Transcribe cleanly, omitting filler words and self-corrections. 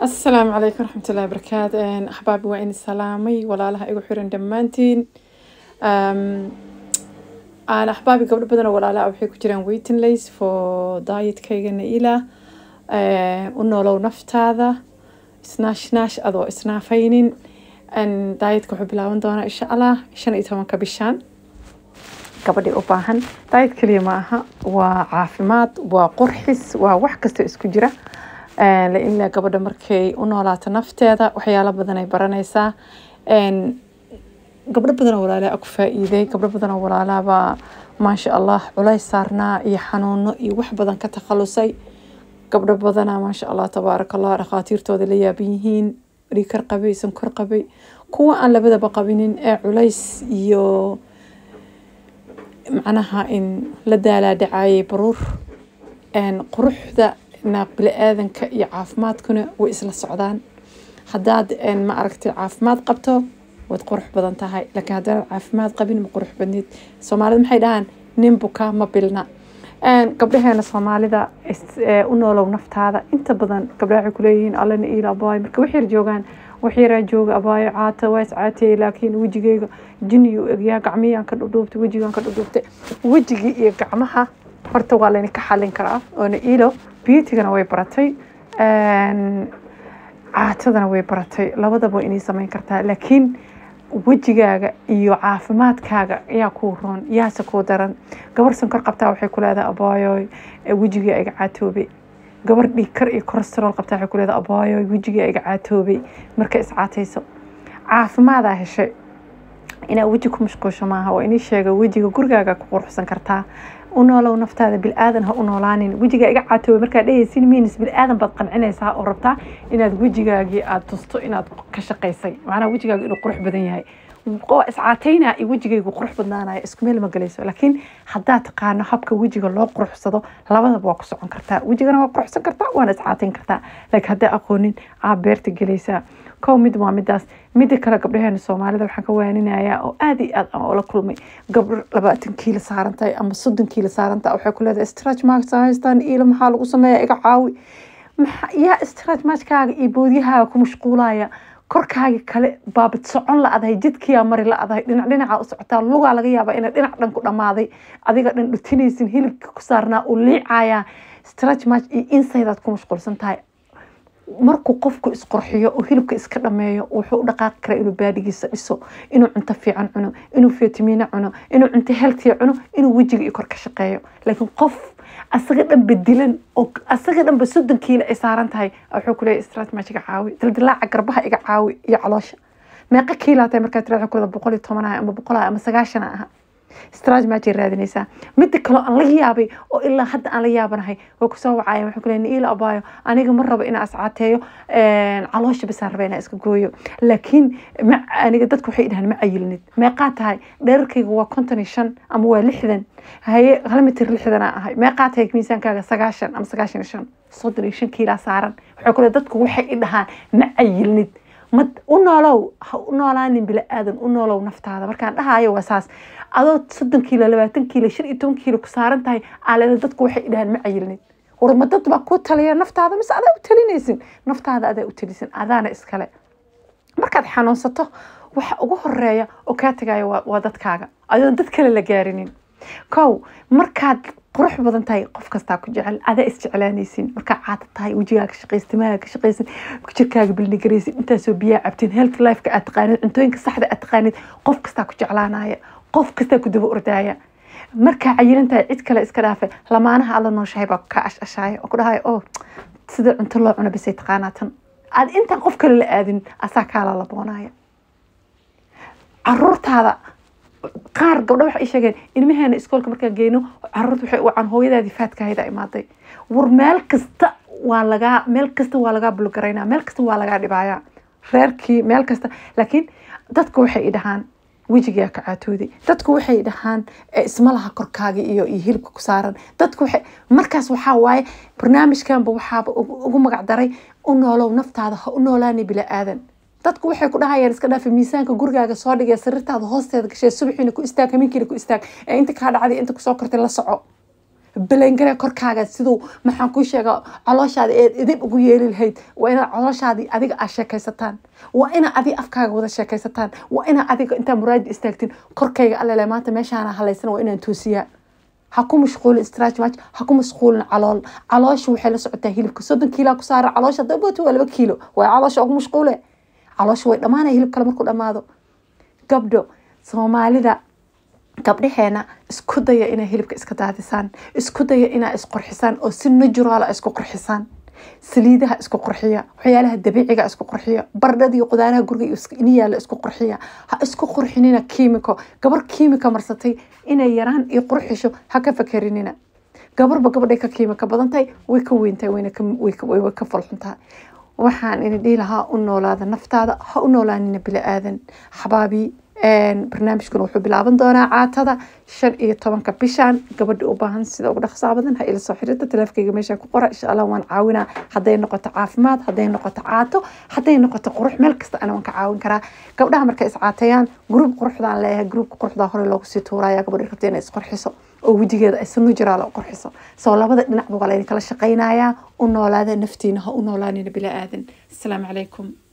السلام عليكم ورحمة الله وبركاته. أحبابي وين السلامي ولا لها إيجو حيرن دمانتين. أنا أحبابي قبل بدنا ولا لا أبحي كجران ويتن ليس فو دايت كيجن إلى إنه لو نفت هذا سناش أذو إسنافينين أن دايت كحب لاون دونا إن شاء الله عشان يتهم كبشان قبل أوباهن دايت كلمة وعافمات وقرحس ووحكست إسكجرة لإن قبل مركي ونولات نفتها وحيالا بدنا يبرنيسا قبل بدنا ولا لا أكفى إيدي قبل بدنا ولا لا ما شاء الله ولا صارنا يحنون يوح بدنا كتخلصي قبل بدنا ما شاء الله تبارك الله رخاتير تود اللي يبيهين ريكر قبي سمكر قبي كوا أن لبدا بقبينين عليس يو معناها إن لدى دعاية برور إن قروح ذا نقبل آذن كعافمات كنا وإسلا السعودان حداد إن ما أركت عافمات قبته وتقرح بدن تهاي لكن هذا عافمات قبل ما قرح بدنيت سومالي محيدان نمبكا ما بلنا إن قبلها أنا سومالي ذا إنه لو نفت هذا أنت بدن قبلها كليين الله نقيل أباي مرك وحير جوجان وحير جوج أباي عاته واسعتي لكن وجهي جنيو يا قعميا كدوبت وجهي كدوبت وجهي يا قعمها horta waa layna ka xalin karaa oona iilo beauty-gana way baratay caatadana way baratay labadaba inay samayn kartaa laakiin wajigaaga iyo caafimaadkaaga ayaa ku roon yaasa ku daran gabar sankor qabtaa waxay ku leedahay abaayoy wajiga iga caatoobay gabar dhiikar iyo cholesterol qabtaa waxay ku leedahay abaayoy wajiga iga caatoobay marka is caatayso caafimaad heshay ina waji ku mashquusho maaha waa inay sheega wajiga gurigaaga ku qurxsan kartaa ونولو نفتها بالآذن ها ونولانين وجيجا إجا عاتوي مركا ليه سين مينس بالآذن بدقن عنيسها وربطها إن وجيجا جي تستو إن كشقيسي معنا وجيجا إنه قرح بدني هاي وقوا إسعاتينا وجيجا قرح بدنا إسكمل ما جلسوا لكن حدات قارن حبك وجيجا الله قرح صدو لابد بوقص عن كرتا وجيجا أنا قرح سكرتا وأنا إسعاتين كرتا لك هدا أقولين عبرت جلسة كوميد ومداس ميدي كلا قبلها الصومالي ذا حكوا هنينا أو آدي ولا كل مي قبل لبعتن كيلو صارنتاي أما صدن كيلو صارنتا أو حكوا هذا استراج ماك سايستان إلى محل وسمية إقعاوي يا استراج ماك يبوديها كمشغولايا كركاي كله باب تصعون لا أذا جدك يا مري لا أذا دين عاوسعتا لغة على جيابا إن دين عدن كل ماضي أذيك دين تنيسين هيل كسرنا ولي عيا استراج ماك إنسايدات كمشغول سنتاي markuu qofku isqorxiyo oo hilibka iska dhameeyo wuxuu dhaqaaqi karaa inuu baadigiisa dhiso inuu cunto fiican cuno inuu fitamiino cuno inuu cunto healthy cuno inuu wajiga iyo kor ka shaqeeyo laakiin qof asaga dhan bedilan oo asaga dhan ba 30 kiilo ay saaran tahay wuxuu ku leeyahay istiraat ma jiga caawi dildilaaca garbaha iga caawi iyo caloosha meeqa kiilo tahay marka tiraad ku 110 ama 100 ama 90 ah استراج ما جرى دنيسا مدك لو أن ليابي أو إلا حد أن ليابناهي وكسوا عاية وحكوا لي إلى أبايو أنا جم مرة بإن أسعتيه علوش بسر بينا إسكوجيو لكن مع أنا قدرت كحيدها مع أيلنت ما قاتها دركي هو كونتنيشن أم هو لحدا هاي غلمت اللحدا هاي ما قاتها كميسان كذا سجاشن أم سجاشن صدريشن كيلا صارن وحكوا لي قدرت كحيدها مع أيلنت مد ونولو ونولانين بلا آذن ونولو نفط هذا مركان هاي وأساس أدو 30 كيلو 20 كيلو 20 كيلو كسارن تاي على دتك waxay idhaan ma cayilnid warma dad ba ku taliya naftaada mis adaa u talinaysin naftaada adaa u talisin adaana iskale markaad xanuunsato waxa ugu horeeya oo ka tagayo waa dadkaaga adoon dad kale la gaarinin kow markaad qurux badan tahay qof kasta ku jecel adaa isjeclaanaysin marka caad tahay wajigaaga shaqeystimaaga ka shaqeysan jirkaaga bilni gareysin inta soo biya cabtin health life ka atqaanid cuntooyinka saxda atqaanid qof kasta ku jeclaanaya qof kasta ku daba ordaya marka cayilanta cid kale iska dhaafay lamaanaha alla noo shayba ka ashashay oo ku dhahay oo sida cunto loo cuno bisay taqaanatan aad inta qof kale la aadin asaa kala la boonaya caruurtaada qaar gabdho waxa ay sheegeen ilmaheena iskoolka marka geeyno caruurtu waxay u can hooyadaadii faadkaayda imaaday war meel kasta waa laga bulgarayna meel kasta waa laga dhibaaya reerkii meel kasta laakiin dadku waxay dhahaan wajiga ka caatoodi dadku waxay dhahaan ismalaha korkaaga iyo hilibka ku saaran dadku waxay markaas waxa waaye barnaamijkanba waxa ugu magac daray u noolow naftaada ha u noolaani bila aadan dadku waxay ku dhahayaan iska dhaaf miisaanka gurigaaga soo dhigay sariirtaada hoosteeda gashay subaxina ku istaag habeenkina ku istaag inta ka dhacday inta ku soo kortay la soco بلنجرة كركاجة سيدو ما حنكوش يا علاش هذا إذا بقول يلي الهيد وأنا علاش هذه أديك أشياء ستان وأنا أدي أفكار وذا شيء ستان وأنا أديك أنت مراد استكتين كركاجة الله لما أنت ماشي أنا هلايسنا وأنا توسيا حكون مشغول استراج ماش حكون مشغول علاش وحلا سعودة هيلب كسودن كيلو كسارة علاش ضبط ولا بكيلو وعلاش أو مشغولة علاش وين ما أنا هيلب كلام كل ما هذا قبله سومالي ذا gabdhaheena isku daya inay hilibka iska daadisaan isku daya inay isqurxisaan oo si natural ah isku qurxisaan saliidaha isku qurxiya waxyaalaha dabiiciga isku qurxiya bardhada iyo qudaaraha guriga in yaala isku qurxiya ha isku qurxinina kiimiko gabar kiimika marsatay inay yaraan iyo qurxisho ha ka fakerinina gabarba gabadhay ka kiimika badan tahay way ka weyntahay way ka falxuntahay waxaan in dhihi lahaa u noolaada naftaada ha u noolaanina bila aadan xabaabi barnaamijkan wuxuu bilaaban doonaa caatada 15 bishan gabadha u baahan sida ugu dhaqso badan ha ila soo xiriirta telefonkayga meesha ku qora insha Allah waan caawinaa haday noqoto caafimaad haday noqoto caato haday noqoto qurux meel kasta ana waan ka caawin karaa gabdhaha markay is caatayaan group quruxdaan leeyahay group quruxda hore loogu sii tuuraya gabadha rabtay inay is qurxiso oo wajigeeda ay sanu jiraal oo qurxiso soo labada dhinac buu kala shaqeynaya u noolaada naftiina ha u noolaanina bila aadan assalaamu calaykum